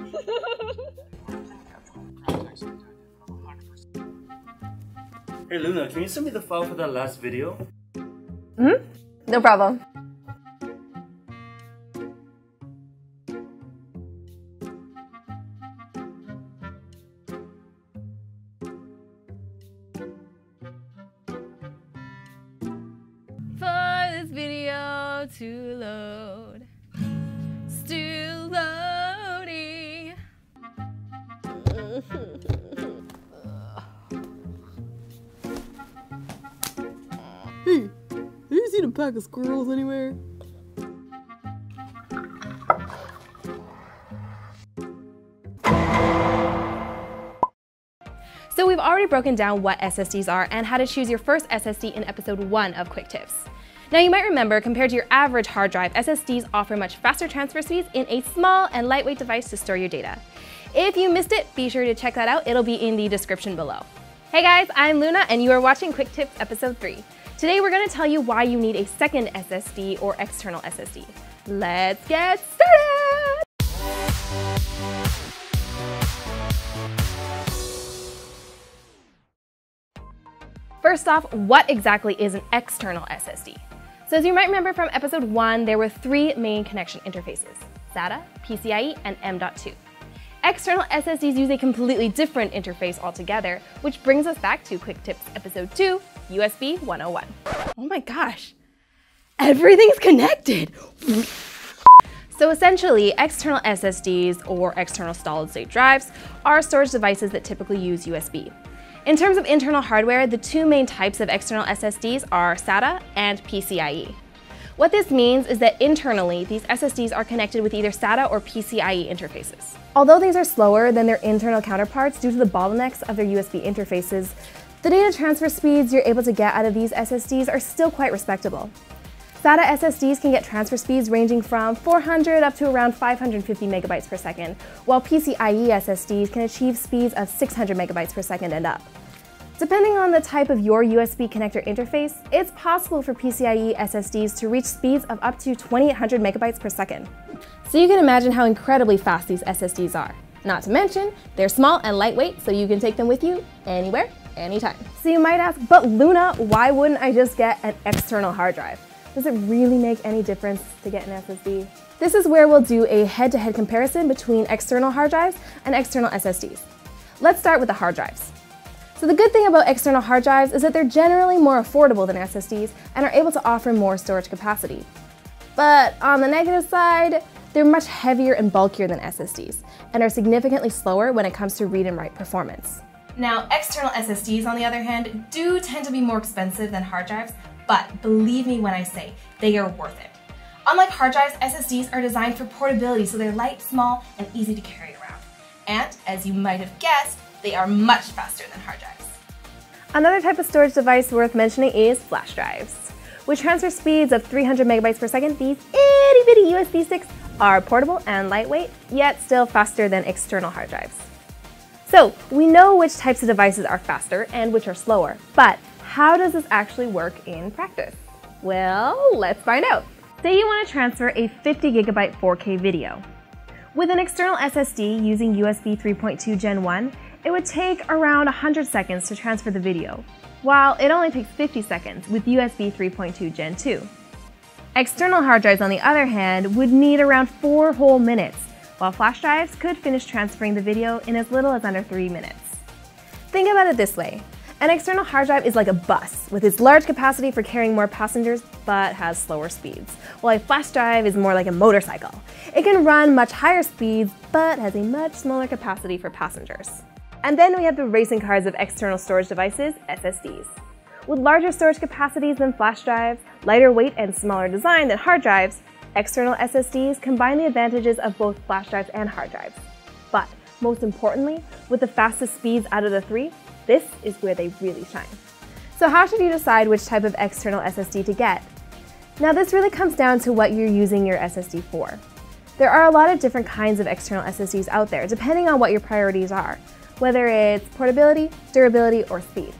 Hey Luna, can you send me the file for that last video? No problem. For this video to load. Still loading. Hey, have you seen a pack of squirrels anywhere? So we've already broken down what SSDs are and how to choose your first SSD in episode 1 of QuikTIPS. Now you might remember, compared to your average hard drive, SSDs offer much faster transfer speeds in a small and lightweight device to store your data. If you missed it, be sure to check that out. It'll be in the description below. Hey guys, I'm Luna and you are watching QuikTIPS episode 3. Today we're going to tell you why you need a second SSD or external SSD. Let's get started! First off, what exactly is an external SSD? So as you might remember from episode 1, there were 3 main connection interfaces: SATA, PCIe, and M.2. External SSDs use a completely different interface altogether, which brings us back to QuikTIPS episode 2, USB 101. Oh my gosh, everything's connected! So essentially, external SSDs, or external solid-state drives, are storage devices that typically use USB. In terms of internal hardware, the 2 main types of external SSDs are SATA and PCIe. What this means is that internally, these SSDs are connected with either SATA or PCIe interfaces. Although these are slower than their internal counterparts due to the bottlenecks of their USB interfaces, the data transfer speeds you're able to get out of these SSDs are still quite respectable. SATA SSDs can get transfer speeds ranging from 400 up to around 550 megabytes per second, while PCIe SSDs can achieve speeds of 600 megabytes per second and up. Depending on the type of your USB connector interface, it's possible for PCIe SSDs to reach speeds of up to 2800 megabytes per second. So you can imagine how incredibly fast these SSDs are. Not to mention, they're small and lightweight, so you can take them with you anywhere, anytime. So you might ask, but Luna, why wouldn't I just get an external hard drive? Does it really make any difference to get an SSD? This is where we'll do a head-to-head comparison between external hard drives and external SSDs. Let's start with the hard drives. So the good thing about external hard drives is that they're generally more affordable than SSDs and are able to offer more storage capacity. But on the negative side, they're much heavier and bulkier than SSDs and are significantly slower when it comes to read and write performance. Now, external SSDs, on the other hand, do tend to be more expensive than hard drives, but believe me when I say they are worth it. Unlike hard drives, SSDs are designed for portability, so they're light, small, and easy to carry around. And, as you might have guessed, they are much faster than hard drives. Another type of storage device worth mentioning is flash drives. With transfer speeds of 300 megabytes per second, these itty-bitty USB sticks are portable and lightweight, yet still faster than external hard drives. So, we know which types of devices are faster and which are slower, but how does this actually work in practice? Well, let's find out. Say you want to transfer a 50 gigabyte 4K video. With an external SSD using USB 3.2 Gen 1, it would take around 100 seconds to transfer the video, while it only takes 50 seconds with USB 3.2 Gen 2. External hard drives, on the other hand, would need around 4 whole minutes, while flash drives could finish transferring the video in as little as under 3 minutes. Think about it this way. An external hard drive is like a bus, with its large capacity for carrying more passengers, but has slower speeds, while a flash drive is more like a motorcycle. It can run much higher speeds, but has a much smaller capacity for passengers. And then we have the racing cars of external storage devices, SSDs. With larger storage capacities than flash drives, lighter weight and smaller design than hard drives, external SSDs combine the advantages of both flash drives and hard drives. But most importantly, with the fastest speeds out of the 3, this is where they really shine. So how should you decide which type of external SSD to get? Now this really comes down to what you're using your SSD for. There are a lot of different kinds of external SSDs out there, depending on what your priorities are, whether it's portability, durability, or speed.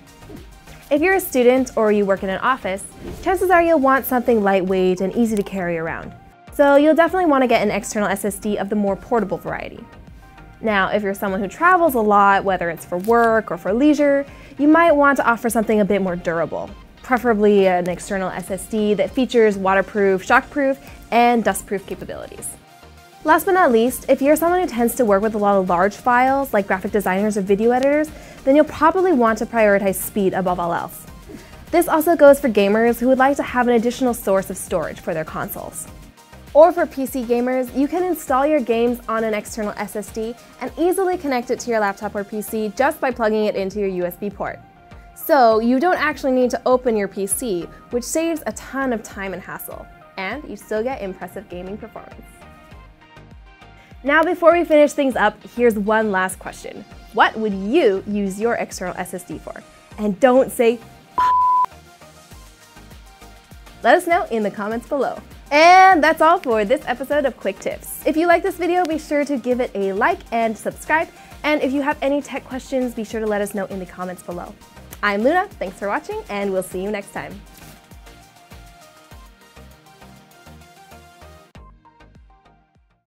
If you're a student or you work in an office, chances are you'll want something lightweight and easy to carry around. So you'll definitely want to get an external SSD of the more portable variety. Now, if you're someone who travels a lot, whether it's for work or for leisure, you might want to offer something a bit more durable, preferably an external SSD that features waterproof, shockproof, and dustproof capabilities. Last but not least, if you're someone who tends to work with a lot of large files, like graphic designers or video editors, then you'll probably want to prioritize speed above all else. This also goes for gamers who would like to have an additional source of storage for their consoles. Or for PC gamers, you can install your games on an external SSD and easily connect it to your laptop or PC just by plugging it into your USB port. So you don't actually need to open your PC, which saves a ton of time and hassle, and you still get impressive gaming performance. Now, before we finish things up, here's one last question. What would you use your external SSD for? And don't say Let us know in the comments below. And that's all for this episode of QuikTIPS. If you like this video, be sure to give it a like and subscribe. And if you have any tech questions, be sure to let us know in the comments below. I'm Luna, thanks for watching, and we'll see you next time.